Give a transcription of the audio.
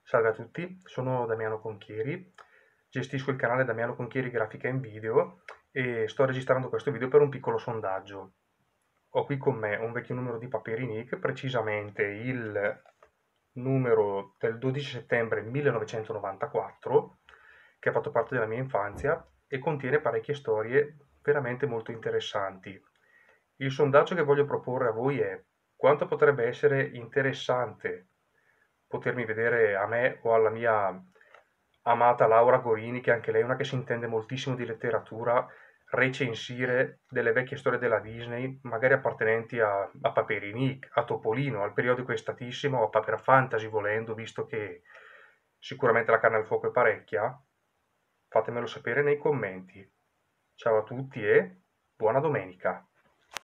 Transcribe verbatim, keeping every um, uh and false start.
Salve a tutti, sono Damiano Conchieri, gestisco il canale Damiano Conchieri Grafica in Video e sto registrando questo video per un piccolo sondaggio. Ho qui con me un vecchio numero di Paperinik, precisamente il numero del dodici settembre millenovecentonovantaquattro, che ha fatto parte della mia infanzia e contiene parecchie storie veramente molto interessanti. Il sondaggio che voglio proporre a voi è: quanto potrebbe essere interessante potermi vedere a me o alla mia amata Laura Gorini, che anche lei è una che si intende moltissimo di letteratura, recensire delle vecchie storie della Disney, magari appartenenti a, a Paperinik, a Topolino, al periodico Estatissimo o a Paper Fantasy volendo, visto che sicuramente la carne al fuoco è parecchia? Fatemelo sapere nei commenti. Ciao a tutti e buona domenica!